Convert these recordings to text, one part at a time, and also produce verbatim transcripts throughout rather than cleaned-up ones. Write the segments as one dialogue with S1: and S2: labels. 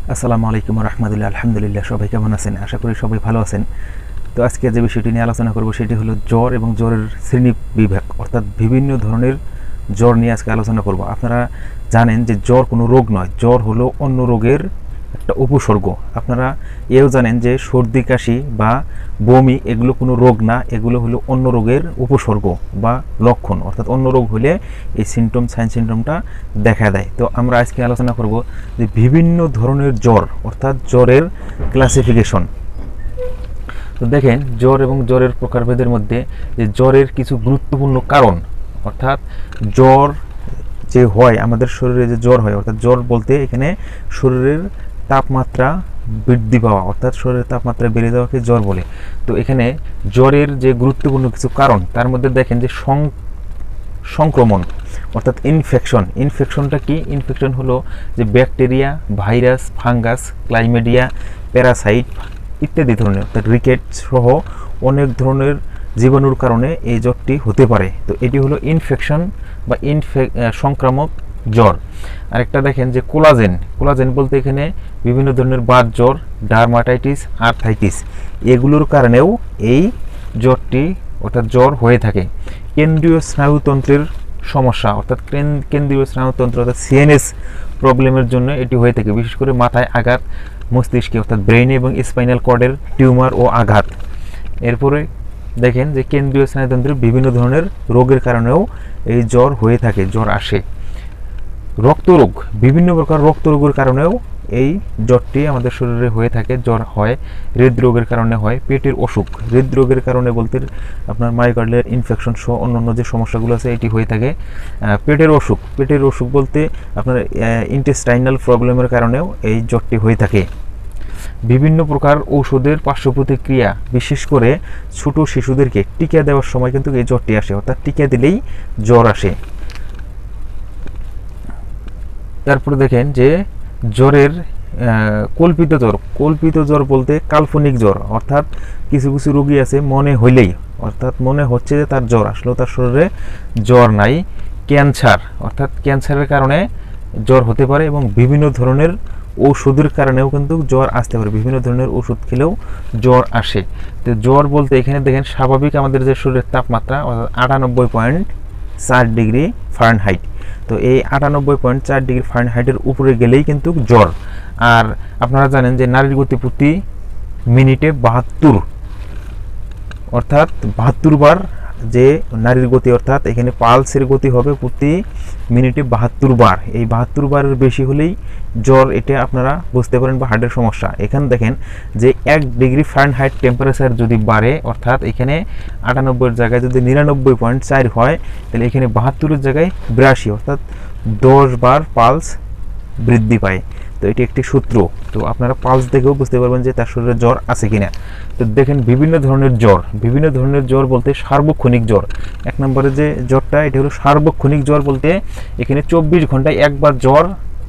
S1: আসসালামু আলাইকুম রহমতুল্লাহ। আলহামদুলিল্লাহ, সবাই কেমন আছেন? আশা করি সবাই ভালো আছেন। তো আজকে যে বিষয়টি নিয়ে আলোচনা করব সেটি হলো জ্বর এবং জ্বরের শ্রেণী বিভাগ, অর্থাৎ বিভিন্ন ধরনের জ্বর নিয়ে আজকে আলোচনা করব। আপনারা জানেন যে জ্বর কোনো রোগ নয়, জ্বর হলো অন্য রোগের একটা উপসর্গ। আপনারা এও জানেন যে সর্দি কাশি বা বমি এগুলো কোনো রোগ না, এগুলো হলো অন্য রোগের উপসর্গ বা লক্ষণ, অর্থাৎ অন্য রোগ হলে এই সিমটম সাইন সিমটমটা দেখা দেয়। তো আমরা আজকে আলোচনা করব যে বিভিন্ন ধরনের জ্বর, অর্থাৎ জ্বরের ক্লাসিফিকেশন। তো দেখেন, জ্বর এবং জ্বরের প্রকারভেদের মধ্যে যে জ্বরের কিছু গুরুত্বপূর্ণ কারণ, অর্থাৎ জ্বর যে হয় আমাদের শরীরে, যে জ্বর হয় অর্থাৎ জ্বর বলতে এখানে শরীরের তাপমাত্রা বৃদ্ধি পাওয়া, অর্থাৎ শরীরের তাপমাত্রা বেড়ে যাওয়াকে জ্বর বলে। তো এখানে জ্বরের যে গুরুত্বপূর্ণ কিছু কারণ, তার মধ্যে দেখেন যে সংক্রমণ অর্থাৎ ইনফেকশন। ইনফেকশনটা কি? ইনফেকশন হলো যে bacteria, virus, fungus, chlamydia, parasite ইত্যাদি ধরনের, অর্থাৎ রিকেট সহ অনেক ধরনের জীবাণুর কারণে এই জ্বরটি হতে পারে। তো এটি হলো ইনফেকশন বা ইনফেক সংক্রামক জ্বর। আরেকটা দেখেন যে কোলাজেন। কোলাজেন বলতে এখানে বিভিন্ন ধরনের বাত জ্বর, ডার্মাটাইটিস, আর্থাইটিস এগুলোর কারণেও এই জ্বরটি অর্থাৎ জ্বর হয়ে থাকে। কেন্দ্রীয় স্নায়ুতন্ত্রের সমস্যা অর্থাৎ কেন্দ্রীয় স্নায়ুতন্ত্র অর্থাৎ সিএনএস প্রবলেমের জন্য এটি হয়ে থাকে, বিশেষ করে মাথায় আঘাত, মস্তিষ্কে অর্থাৎ ব্রেইন এবং স্পাইনাল কর্ডের টিউমার ও আঘাত। এরপরে দেখেন যে কেন্দ্রীয় স্নায়ুতন্ত্রের বিভিন্ন ধরনের রোগের কারণেও এই জ্বর হয়ে থাকে, জ্বর আসে। রক্তরোগ, বিভিন্ন প্রকার রক্তরোগের কারণেও এই জ্বরটি আমাদের শরীরে হয়ে থাকে, জ্বর হয়। হৃদরোগের কারণে হয়। পেটের অসুখ, হৃদরোগের কারণে বলতে আপনার মায়োকার্ডিয়াল ইনফেকশন সহ অন্যান্য যে সমস্যাগুলো আছে এটি হয়ে থাকে। পেটের অসুখ, পেটের অসুখ বলতে আপনার ইন্টেস্টাইনাল প্রবলেমের কারণেও এই জ্বরটি হয়ে থাকে। বিভিন্ন প্রকার ঔষধের পার্শ্ব প্রতিক্রিয়া, বিশেষ করে ছোট শিশুদেরকে টিকা দেওয়ার সময় কিন্তু এই জ্বরটি আসে, অর্থাৎ টিকা দিলেই জ্বর আসে। তারপরে দেখেন যে জ্বরের কল্পিত জ্বর। কল্পিত জ্বর বলতে কাল্পনিক জ্বর, অর্থাৎ কিছু কিছু রোগী আছে মনে হইলেই, অর্থাৎ মনে হচ্ছে যে তার জ্বর আসলেও তার শরীরে জ্বর নাই। ক্যান্সার, অর্থাৎ ক্যান্সারের কারণে জ্বর হতে পারে এবং বিভিন্ন ধরনের ওষুধের কারণেও কিন্তু জ্বর আসতে পারে, বিভিন্ন ধরনের ওষুধ খেলেও জ্বর আসে। তো জ্বর বলতে এখানে দেখেন স্বাভাবিক আমাদের যে শরীরের তাপমাত্রা অর্থাৎ আটানব্বই পয়েন্ট চার ডিগ্রি ফারেনহাইট। তো এই আটানব্বই পয়েন্ট চার ডিগ্রি ফারেনহাইটের উপরে গেলেই কিন্তু জ্বর। আর আপনারা জানেন যে নারীর গতি প্রতি মিনিটে বাহাত্তর, অর্থাৎ বাহাত্তর বার যে নারীর গতি, অর্থাৎ এখানে পালসের গতি হবে প্রতি মিনিটে বাহাত্তর বার। এই বাহাত্তর বারের বেশি হলেই জ্বর, এটা আপনারা বুঝতে পারেন বা হার্টের সমস্যা। এখানে দেখেন যে এক ডিগ্রি ফারেনহাইট টেম্পারেচার যদি বাড়ে, অর্থাৎ এখানে আটানব্বইয়ের জায়গায় যদি নিরানব্বই পয়েন্ট চার হয়, তাহলে এখানে বাহাত্তরের জায়গায় বিরাশি, অর্থাৎ দশ বার পালস বৃদ্ধি পায়। তো এটি একটি সূত্র। তো আপনারা পালস দেখেও বুঝতে পারবেন যে তার শরীরে জ্বর আছে কিনা। তো দেখেন বিভিন্ন ধরনের জ্বর, বিভিন্ন ধরনের জ্বর বলতে সার্বক্ষণিক জ্বর। এক নম্বরে যে জ্বরটা এটি হলো সার্বক্ষণিক জ্বর, বলতে এখানে চব্বিশ ঘন্টায় একবার জ্বর,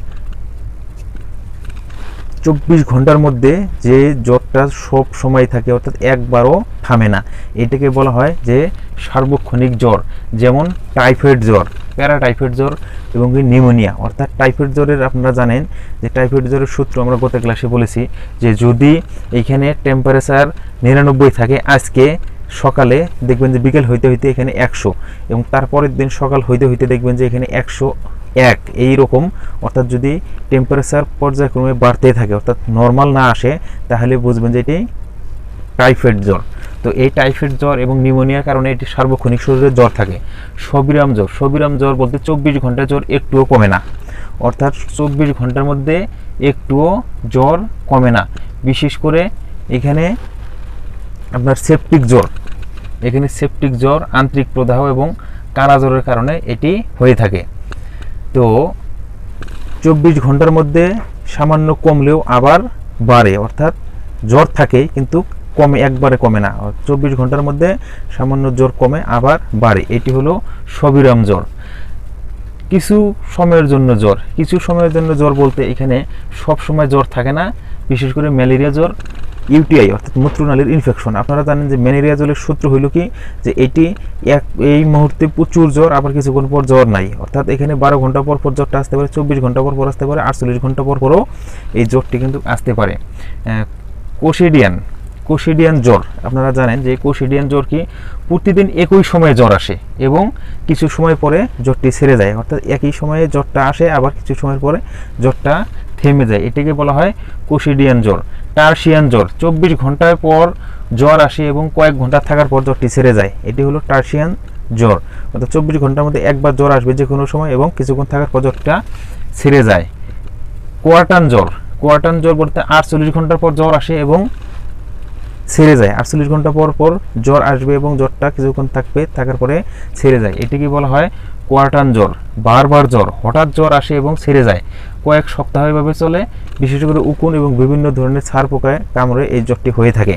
S1: চব্বিশ ঘন্টার মধ্যে যে জ্বরটা সব সময় থাকে, অর্থাৎ একবারও থামে না, এটাকে বলা হয় যে সার্বক্ষণিক জ্বর। যেমন টাইফয়েড জ্বর, প্যারাটাইফয়েড জ্বর এবং নিউমোনিয়া। অর্থাৎ টাইফয়েড জ্বরের আপনারা জানেন যে টাইফয়েড জ্বরের সূত্র আমরা গত ক্লাসে বলেছি যে যদি এইখানে টেম্পারেচার নিরানব্বই থাকে, আজকে সকালে দেখবেন যে বিকেল হইতে হইতে এখানে একশো, এবং তারপরের দিন সকাল হইতে হইতে দেখবেন যে এখানে একশো এক, এইরকম। অর্থাৎ যদি টেম্পারেচার পর্যায়ক্রমে বাড়তে থাকে, অর্থাৎ নর্মাল না আসে, তাহলে বুঝবেন যে এটি টাইফয়েড জ্বর। তো এই টাইফয়েড জ্বর এবং নিউমোনিয়ার কারণে এটি সার্বক্ষণিক শরীরে জ্বর থাকে। সবিরাম জ্বর, সবিরাম জ্বর বলতে চব্বিশ ঘন্টা জ্বর একটুও কমে না, অর্থাৎ চব্বিশ ঘন্টার মধ্যে একটুও জ্বর কমে না। বিশেষ করে এখানে আপনার সেপটিক জ্বর, এখানে সেপটিক জ্বর, আন্তরিক প্রদাহ এবং কারা জ্বরের কারণে এটি হয়ে থাকে। তো চব্বিশ ঘন্টার মধ্যে সামান্য কমলেও আবার বাড়ে, অর্থাৎ জ্বর থাকে কিন্তু কমে, একবারে কমে না। চব্বিশ ঘন্টার মধ্যে সামান্য জ্বর কমে আবার বাড়ে, এটি হলো সবিরাম জ্বর। কিছু সময়ের জন্য জ্বর, কিছু সময়ের জন্য জ্বর বলতে এখানে সব সময় জ্বর থাকে না। বিশেষ করে ম্যালেরিয়া জ্বর ইউটিআই অর্থাৎ মূত্রনালীর ইনফেকশন। আপনারা জানেন যে ম্যালেরিয়া জ্বরের সূত্র হইল কি যে এটি এক এই মুহূর্তে প্রচুর জ্বর, আবার কিছুক্ষণ পর জ্বর নাই, অর্থাৎ এখানে বারো ঘন্টা পর পর জ্বরটা আসতে পারে, চব্বিশ ঘন্টা পর পর আসতে পারে, আটচল্লিশ ঘন্টা পর পরও এই জ্বরটি কিন্তু আসতে পারে। কোসিডিয়ান কোসিডিয়ান জ্বর, আপনারা জানেন যে কোসিডিয়ান জ্বর কি প্রতিদিন একই সময়ে জ্বর আসে এবং কিছু সময় পরে জ্বরটি ছেড়ে যায়, অর্থাৎ একই সময়ে জ্বরটা আসে আবার কিছু সময় পরে জ্বরটা থেমে যায়, এটাকে বলা হয় কোসিডিয়ান জ্বর। টার্সিয়ান জ্বর, চব্বিশ ঘন্টার পর জ্বর আসে এবং কয়েক ঘন্টা থাকার পর জ্বরটি ছেড়ে যায়, এটি হলো টার্সিয়ান জ্বর, অর্থাৎ চব্বিশ ঘন্টার মধ্যে একবার জ্বর আসবে যে কোনো সময় এবং কিছুক্ষণ থাকার পর জ্বরটা ছেড়ে যায়। কোয়ার্টান জ্বর, কোয়ার্টান জ্বর বলতে আটচল্লিশ ঘন্টার পর জ্বর আসে এবং ছেড়ে যায়, আটচল্লিশ ঘন্টা পর পর জ্বর আসবে এবং জ্বরটা কিছুক্ষণ থাকবে, থাকার পরে ছেড়ে যায়, এটিকে বলা হয় কোয়ার্টান জ্বর। বারবার জ্বর, হঠাৎ জ্বর আসে এবং ছেড়ে যায়, কয়েক সপ্তাহ এভাবে চলে, বিশেষ করে উকুন এবং বিভিন্ন ধরনের ছাড় পোকায় কামড়ে এই জ্বরটি হয়ে থাকে।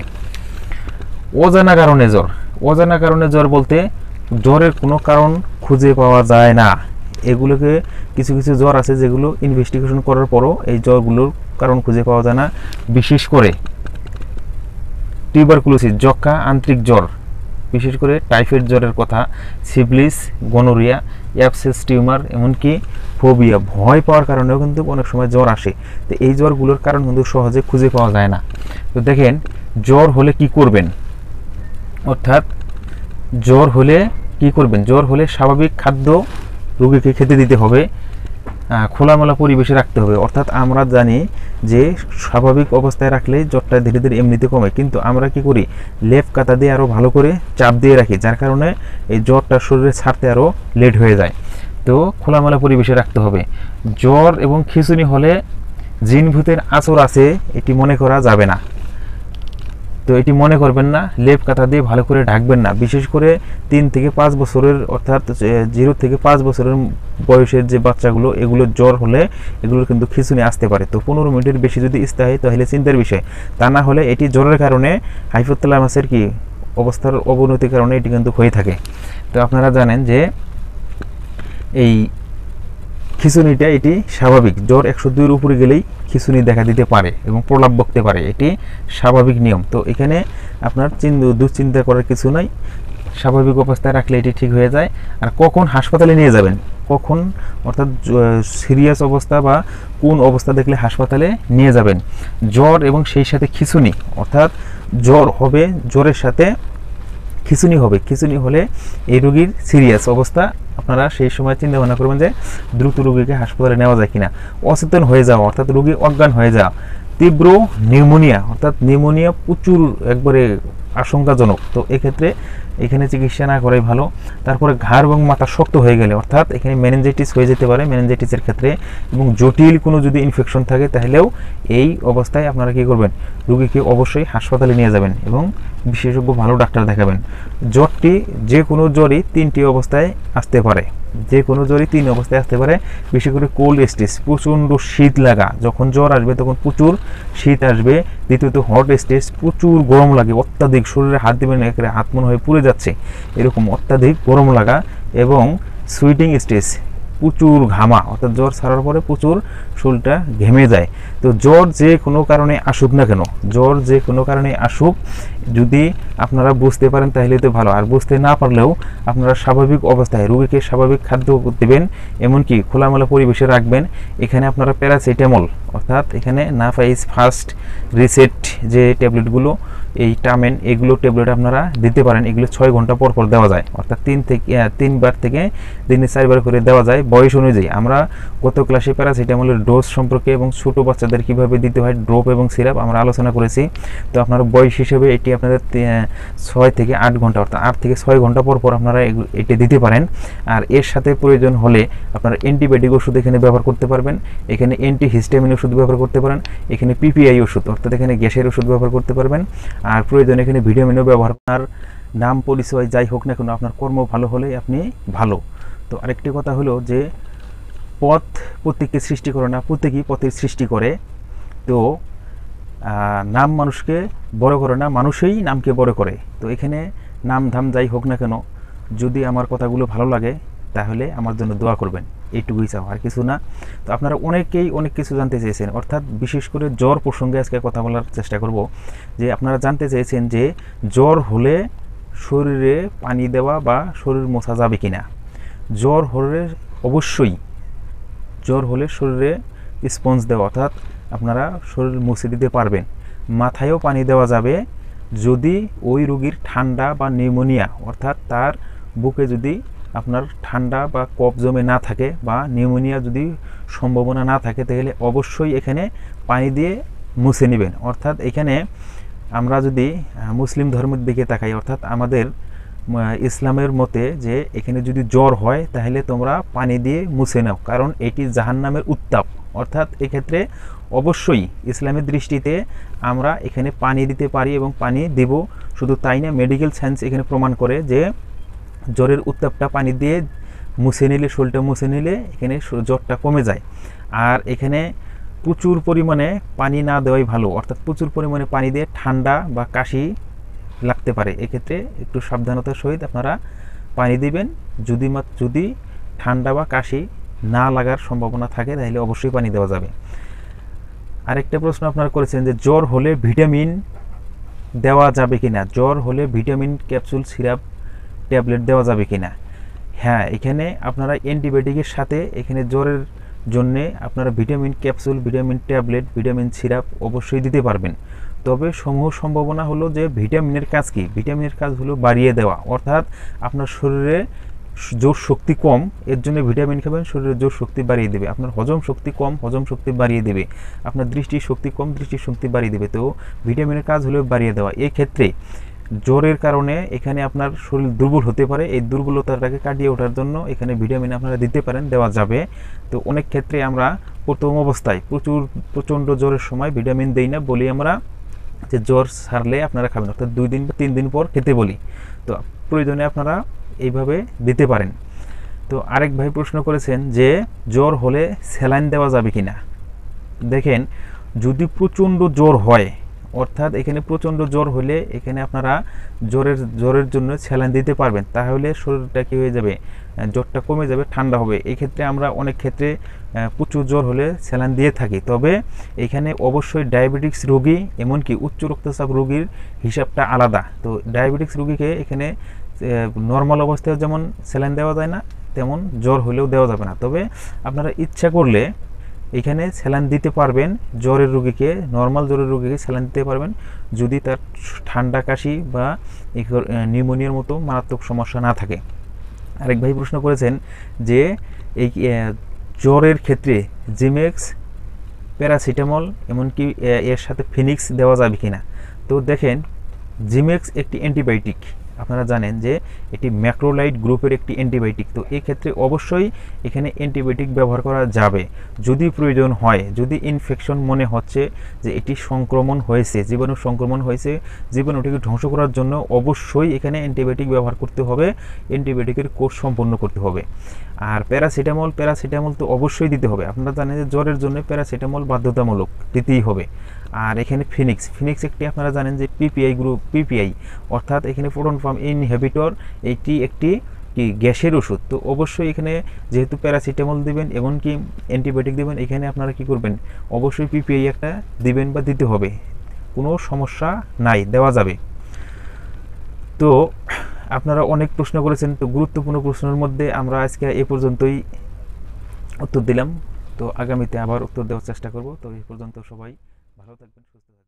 S1: অজানা কারণে জ্বর, অজানা কারণে জ্বর বলতে জ্বরের কোনো কারণ খুঁজে পাওয়া যায় না, এগুলোকে কিছু কিছু জ্বর আছে যেগুলো ইনভেস্টিগেশন করার পরও এই জ্বরগুলোর কারণ খুঁজে পাওয়া যায় না, বিশেষ করে টিউবারকুলোসিস যক্ষা, আন্ত্রিক জ্বর, বিশেষ করে টাইফয়েড জ্বরের কথা, সিফিলিস, গনোরিয়া, অ্যাবসেস টিউমার, এমনকি ফোবিয়া, ভয় পাওয়ার কারণেও কিন্তু অনেক সময় জ্বর আসে। তো এই জ্বরগুলোর কারণ কিন্তু সহজে খুঁজে পাওয়া যায় না। তো দেখেন জ্বর হলে কি করবেন, অর্থাৎ জ্বর হলে কি করবেন, জ্বর হলে স্বাভাবিক খাদ্য রোগীকে খেতে দিতে হবে, খোলামেলা পরিবেশে রাখতে হবে, অর্থাৎ আমরা জানি যে স্বাভাবিক অবস্থায় রাখলে জ্বরটা ধীরে ধীরে এমনিতে কমে, কিন্তু আমরা কি করি লেপ কাতা দিয়ে আরও ভালো করে চাপ দিয়ে রাখি, যার কারণে এই জ্বরটা শরীরে ছাড়তে আরও লেট হয়ে যায়। তো খোলামেলা পরিবেশে রাখতে হবে। জ্বর এবং খিঁচুনি হলে জিন ভূতের আচর আছে এটি মনে করা যাবে না, তো এটি মনে করবেন না, লেপ কাঁথা দিয়ে ভালো করে ঢাকবেন না, বিশেষ করে তিন থেকে পাঁচ বছরের অর্থাৎ জিরো থেকে পাঁচ বছরের বয়সের যে বাচ্চাগুলো, এগুলো জ্বর হলে এগুলোর কিন্তু খিঁচুনি আসতে পারে। তো পনেরো মিনিটের বেশি যদি স্থায়ী তাহলে চিন্তার বিষয়, তা না হলে এটি জ্বরের কারণে হাইপোথ্যালামাসের কি অবস্থার অবনতির কারণে এটি কিন্তু হয়ে থাকে। তো আপনারা জানেন যে এই খিঁচুনিটা এটি স্বাভাবিক, জ্বর একশো দুইয়ের উপরে গেলেই খিঁচুনি দেখা দিতে পারে এবং প্রলাপ বকতে পারে, এটি স্বাভাবিক নিয়ম। তো এখানে আপনার দুশ্চিন্তা করার কিছু নাই, স্বাভাবিক অবস্থায় রাখলে এটি ঠিক হয়ে যায়। আর কখন হাসপাতালে নিয়ে যাবেন, কখন অর্থাৎ সিরিয়াস অবস্থা বা কোন অবস্থা দেখলে হাসপাতালে নিয়ে যাবেন, জ্বর এবং সেই সাথে খিঁচুনি, অর্থাৎ জ্বর হবে, জ্বরের সাথে খিঁচুনি হবে, খিঁচুনি হলে এই রোগীর সিরিয়াস অবস্থা, আপনারা সেই সময় চিন্তা ভাবনা করবেন যে দ্রুত রোগীকে হাসপাতালে নেওয়া যায় কিনা। অচেতন হয়ে যাওয়া অর্থাৎ রোগী অজ্ঞান হয়ে যাওয়া, তীব্র নিউমোনিয়া অর্থাৎ নিউমোনিয়া প্রচুর একবারে আশঙ্কাজনক, তো এক্ষেত্রে এখানে চিকিৎসা না করাই ভালো। তারপরে ঘাড় এবং মাথা শক্ত হয়ে গেলে অর্থাৎ এখানে মেনিনজাইটিস হয়ে যেতে পারে, মেনিনজাইটিসের ক্ষেত্রে এবং জটিল কোনো যদি ইনফেকশন থাকে তাহলেও এই অবস্থায় আপনারা কী করবেন, রোগীকে অবশ্যই হাসপাতালে নিয়ে যাবেন এবং বিশেষজ্ঞ ভালো ডাক্তার দেখাবেন। জ্বরটি যে কোনো জ্বরই তিনটি অবস্থায় আসতে পারে, যে কোনো জ্বরই তিন অবস্থায় আসতে পারে, বিশেষ করে কোল্ড স্টেজ প্রচণ্ড শীত লাগা, যখন জ্বর আসবে তখন প্রচুর শীত আসবে। দ্বিতীয়ত হট স্টেজ প্রচুর গরম লাগে, অত্যাধিক শরীরে হাত দেবেন একেবারে হাত মনে হয়ে পুড়ে যাচ্ছে এরকম অত্যাধিক গরম লাগা। এবং সুইটিং স্টেজ প্রচুর ঘামা, অর্থাৎ জ্বর ছাড়ার পরে প্রচুর শরীরটা ঘেমে যায়। তো জ্বর যে কোনো কারণে আসুক না কেন, জ্বর যে কোনো কারণে আসুক, যদি আপনারা বুঝতে পারেন তাহলে তো ভালো, আর বুঝতে না পারলেও আপনারা স্বাভাবিক অবস্থায় রোগীকে স্বাভাবিক খাদ্য দেবেন, এমনকি খোলামেলা পরিবেশে রাখবেন। এখানে আপনারা প্যারাসিটামল অর্থাৎ এখানে নাফাইস ফার্স্ট রিসেট যে ট্যাবলেটগুলো, এই টামেন, এগুলো ট্যাবলেট আপনারা দিতে পারেন, এগুলো ছয় ঘন্টা পর পর দেওয়া যায়, অর্থাৎ তিন থেকে তিনবার থেকে দিনে চারবার করে দেওয়া যায় বয়স অনুযায়ী। আমরা গত ক্লাসে প্যারাসিটামলের ডোজ সম্পর্কে এবং ছোটো বাচ্চাদের কীভাবে দিতে হয় ড্রপ এবং সিরাপ আমরা আলোচনা করেছি। তো আপনারা বয়স হিসেবে এটি আপনাদের ছয় থেকে আট ঘন্টা অর্থাৎ আট থেকে ছয় ঘন্টা পর পর আপনারা এটি দিতে পারেন। আর এর সাথে প্রয়োজন হলে আপনারা অ্যান্টিবায়োটিক ওষুধ এখানে ব্যবহার করতে পারবেন, এখানে অ্যান্টি হিস্টামিন ওষুধ ব্যবহার করতে পারেন, এখানে পিপিআই ওষুধ অর্থাৎ এখানে গ্যাসের ওষুধ ব্যবহার করতে পারবেন, আর প্রয়োজন এখানে ভিটামিনও ব্যবহার। আপনার নাম পরিচয় যাই হোক না কেন, আপনার কর্ম ভালো হলে আপনি ভালো। তো আরেকটি কথা হলো যে পথ প্রত্যেককে সৃষ্টি করে না, প্রত্যেকেই পথের সৃষ্টি করে। তো নাম মানুষকে বড় করে না, মানুষই নামকে বড় করে। তো এখানে নাম ধাম যাই হোক না কেন, যদি আমার কথাগুলো ভালো লাগে তাহলে আমার জন্য দোয়া করবেন, এইটুকুই চাও, আর কিছু না। তো আপনারা অনেকেই অনেক কিছু জানতে চেয়েছেন, অর্থাৎ বিশেষ করে জ্বর প্রসঙ্গে আজকে কথা বলার চেষ্টা করব। যে আপনারা জানতে চেয়েছেন যে জ্বর হলে শরীরে পানি দেওয়া বা শরীর মোছা যাবে কিনা। জ্বর হলে অবশ্যই জ্বর হলে শরীরে স্পঞ্জ দেওয়া, অর্থাৎ আপনারা শরীর মুছে দিতে পারবেন। মাথায়ও পানি দেওয়া যাবে যদি ওই রোগীর ঠান্ডা বা নিউমোনিয়া, অর্থাৎ তার বুকে যদি আপনার ঠান্ডা বা কফ জমে না থাকে বা নিউমোনিয়া যদি সম্ভাবনা না থাকে, তাহলে অবশ্যই এখানে পানি দিয়ে মুছে নেবেন। অর্থাৎ এখানে আমরা যদি মুসলিম ধর্মের দিকে তাকাই, অর্থাৎ আমাদের ইসলামের মতে যে এখানে যদি জ্বর হয় তাহলে তোমরা পানি দিয়ে মুছে নাও, কারণ এটি জাহান্নামের উত্তাপ। অর্থাৎ এক্ষেত্রে অবশ্যই ইসলামের দৃষ্টিতে আমরা এখানে পানি দিতে পারি এবং পানি দেব। শুধু তাই না, মেডিকেল সায়েন্স এখানে প্রমাণ করে যে জ্বরের উত্তাপটা পানি দিয়ে মুছে নিলে, শরীরটা মুছে নিলে এখানে জ্বরটা কমে যায়। আর এখানে প্রচুর পরিমাণে পানি না দেওয়াই ভালো, অর্থাৎ প্রচুর পরিমাণে পানি দিয়ে ঠান্ডা বা কাশি লাগতে পারে। এক্ষেত্রে একটু সাবধানতার সহিত আপনারা পানি দিবেন। যদি যদি ঠান্ডা বা কাশি না লাগার সম্ভাবনা থাকে তাহলে অবশ্যই পানি দেওয়া যাবে। আরেকটা প্রশ্ন আপনারা করেছেন যে জ্বর হলে ভিটামিন দেওয়া যাবে কিনা, জ্বর হলে ভিটামিন ক্যাপসুল, সিরাপ, ট্যাবলেট দেওয়া যাবে কিনা। হ্যাঁ, এখানে আপনারা অ্যান্টিবায়োটিকের সাথে এখানে জ্বরের জন্যে আপনারা vitamin capsule, vitamin tablet, vitamin syrup অবশ্যই দিতে পারবেন। তবে সমূহ সম্ভাবনা হলো যে ভিটামিনের কাজ কি, ভিটামিনের কাজ হলো বাড়িয়ে দেওয়া, অর্থাৎ আপনার শরীরে জোর শক্তি কম, এর জন্য ভিটামিন খাবেন, শরীরে জোর শক্তি বাড়িয়ে দেবে। আপনার হজম শক্তি কম, হজম শক্তি বাড়িয়ে দেবে। আপনার দৃষ্টির শক্তি কম, দৃষ্টির শক্তি বাড়িয়ে দেবে। তো ভিটামিনের কাজ হলো বাড়িয়ে দেওয়া। এই ক্ষেত্রে জ্বরের কারণে এখানে আপনার শরীর দুর্বল হতে পারে, এই দুর্বলতাটাকে কাটিয়ে ওঠার জন্য এখানে ভিটামিন আপনারা দিতে পারেন, দেওয়া যাবে। তো অনেক ক্ষেত্রে আমরা প্রথম অবস্থায় প্রচুর প্রচণ্ড জ্বরের সময় ভিটামিন দেই না, বলি আমরা যে জ্বর সারলে আপনারা খাবেন, অর্থাৎ দুই দিন বা তিন দিন পর খেতে বলি। তো প্রয়োজনে আপনারা এইভাবে দিতে পারেন। তো আরেক ভাই প্রশ্ন করেছেন যে জ্বর হলে স্যালাইন দেওয়া যাবে কিনা। দেখেন, যদি প্রচণ্ড জ্বর হয়, অর্থাৎ এখানে প্রচণ্ড জ্বর হলে এখানে আপনারা জ্বরের জ্বরের জন্য স্যালাইন দিতে পারবেন, তাহলে শরীরটা কী হয়ে যাবে, জ্বরটা কমে যাবে, ঠান্ডা হবে। এই ক্ষেত্রে আমরা অনেক ক্ষেত্রে প্রচুর জ্বর হলে স্যালাইন দিয়ে থাকি। তবে এখানে অবশ্যই ডায়াবেটিক্স রোগী, এমনকি উচ্চ রক্তচাপ রোগীর হিসাবটা আলাদা। তো ডায়াবেটিক্স রোগীকে এখানে নর্মাল অবস্থায় যেমন স্যালাইন দেওয়া যায় না, তেমন জ্বর হলেও দেওয়া যাবে না। তবে আপনারা ইচ্ছা করলে এখানে স্যালাইন দিতে পারবেন, জ্বরের রোগীকে, নর্মাল জ্বরের রোগীকে স্যালাইন দিতে পারবেন যদি তার ঠান্ডা কাশি বা নিউমোনিয়ার মতো মারাত্মক সমস্যা না থাকে। আরেক ভাই প্রশ্ন করেছেন যে এই জ্বরের ক্ষেত্রে জিমেক্স, প্যারাসিটামল, এমনকি এর সাথে ফিনিক্স দেওয়া যাবে কিনা। তো দেখেন, জিমেক্স একটি অ্যান্টিবায়োটিক, আপনারা জানেন যে এটি ম্যাক্রোলাইড গ্রুপের একটি অ্যান্টিবায়োটিক। তো এই ক্ষেত্রে অবশ্যই এখানে অ্যান্টিবায়োটিক ব্যবহার করা যাবে যদি প্রয়োজন হয়, যদি ইনফেকশন মনে হচ্ছে যে এটি সংক্রমণ হয়েছে, জীবাণু সংক্রমণ হয়েছে, জীবাণুটিকে ধ্বংস করার জন্য অবশ্যই এখানে অ্যান্টিবায়োটিক ব্যবহার করতে হবে, অ্যান্টিবায়োটিকের কোর্স সম্পন্ন করতে হবে। আর প্যারাসিটামল, প্যারাসিটামল তো অবশ্যই দিতে হবে। আপনারা জানেন যে জ্বরের জন্য প্যারাসিটামল বাধ্যতামূলক দিতেই হবে। আর এখানে ফিনিক্স, ফিনিক্স একটি আপনারা জানেন যে পিপিআই গ্রুপ, পিপিআই অর্থাৎ এখানে প্রোটন পাম্প ইনহিবিটর, এটি একটি কি গ্যাসের ওষুধ। তো অবশ্যই এখানে যেহেতু প্যারাসিটামল দিবেন, এমনকি অ্যান্টিবায়োটিক দিবেন, এখানে আপনারা কি করবেন, অবশ্যই পিপিআই একটা দিবেন বা দিতে হবে, কোনো সমস্যা নাই, দেওয়া যাবে। তো আপনারা অনেক প্রশ্ন করেছেন, তো গুরুত্বপূর্ণ প্রশ্নের মধ্যে আমরা আজকে এ পর্যন্তই উত্তর দিলাম। তো আগামীতে আবার উত্তর দেওয়ার চেষ্টা করব। তো এই পর্যন্ত সবাই ভালো থাকবেন, সুস্থ থাকবেন।